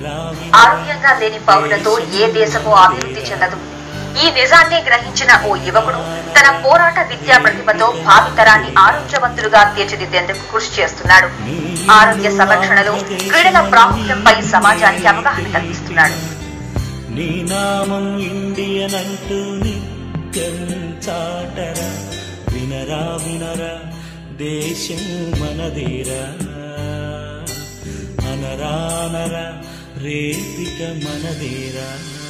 ఆరోగ్యంగా లేని పౌరులతో ఏ దేశమూ అభివృద్ధి చెందదు. ఈ నిజాన్ని గ్రహించిన ఓ యువకుడు తన పోరాట విద్యా ప్రతిభతో భావితరాన్ని ఆరోగ్యవంతులుగా తీర్చిదిద్దేందుకు కృషి చేస్తున్నాడు. ఆరోగ్య సంరక్షణలో క్రీడల ప్రాముఖ్యంపై సమాజానికి అవగాహన కల్పిస్తున్నాడు. నీ నామం ఇండియన్ అంటూ నిత్యం చాటరా, వినరా వినరా దేశం మనదేరా, అనరా అనరా రేపిక మనదేరా.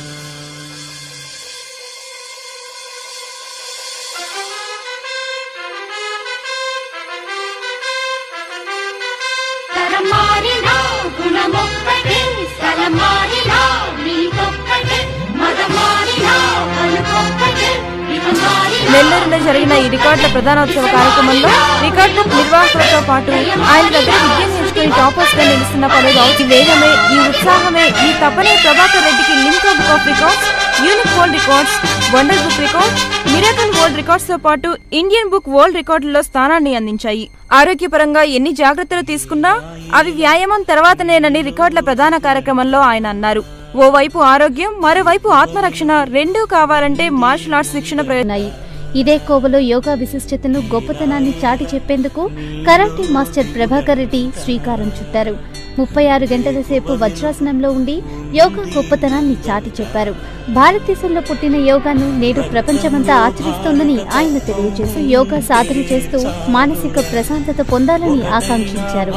నెల్లూరులో జరిగిన ఈ రికార్డుల ప్రధానోత్సవ కార్యక్రమంలో రికార్డు బుక్ నిర్వాహకులతో పాటు ఆయన దగ్గర విద్య నేర్చుకుని టాపర్స్ గా నిలుస్తున్న పలువురు ఈ వేగమే, ఈ ఉత్సాహమే, ఈ తపనే ప్రభాకర్ రెడ్డికి Limca book of records, unique world records, wonder book record, miracle world records తో పాటు ఇండియన్ బుక్ వరల్డ్ రికార్డులలో స్థానాన్ని అందించాయి. ఆరోగ్యపరంగా ఎన్ని జాగ్రత్తలు తీసుకున్నా అవి వ్యాయామం తర్వాతనేనని రికార్డుల ప్రధాన కార్యక్రమంలో ఆయన అన్నారు. ఓవైపు ఆరోగ్యం, మరోవైపు ఆత్మరక్షణ రెండూ కావాలంటే మార్షల్ ఆర్ట్స్ శిక్షణ ప్రయోజనాయి. ఇదే కోవలో యోగా విశిష్టతను, గొప్పతనాన్ని చాటి చెప్పేందుకు కరాటే మాస్టర్ ప్రభాకర్ రెడ్డి శ్రీకారం చుట్టారు. 36 గంటల సేపు వజ్రాసనంలో ఉండి యోగా గొప్పతనాన్ని చాటి చెప్పారు. భారతదేశంలో పుట్టిన యోగాను నేడు ప్రపంచమంతా ఆచరిస్తోందని ఆయన తెలియజేస్తూ యోగా సాధన చేస్తూ మానసిక ప్రశాంతత పొందాలని ఆకాంక్షించారు.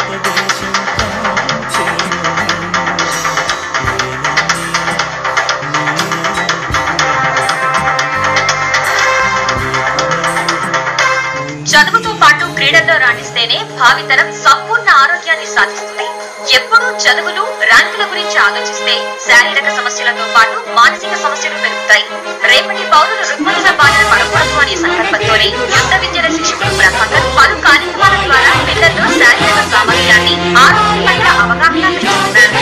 చదువుతో పాటు క్రీడల్లో రాణిస్తేనే భావితరం సంపూర్ణ ఆరోగ్యాన్ని సాధిస్తుంది. ఎప్పుడూ చదువులు, ర్యాంకుల గురించి ఆలోచిస్తే శారీరక సమస్యలతో పాటు మానసిక సమస్యలు పెరుగుతాయి. రేపటి పౌరులు రుగ్మతల బారిన పడకూడదు అనే సంకల్పంతోనే యుద్ధ విద్యల శిక్షకుడు ప్రభాకర్ పలు కార్యక్రమాల ద్వారా పిల్లల్లో శారీరక సామర్థ్యాన్ని, ఆరోగ్యం పట్ల అవగాహన పెంచుతున్నారు.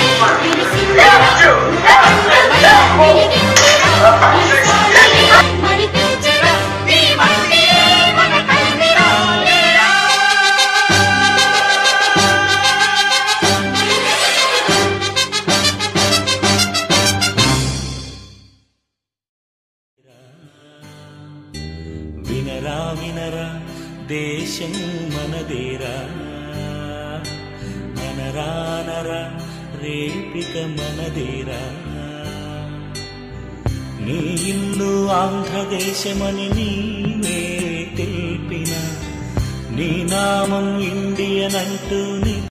వినరా వినరా దేశం మనదేరా, అనరా అనరా రేపిక మనదేరా. నీ ఇల్లు ఆంధ్రదేశమని నీవే తెలిపిన, నీ నామం ఇండియన్ అంటూ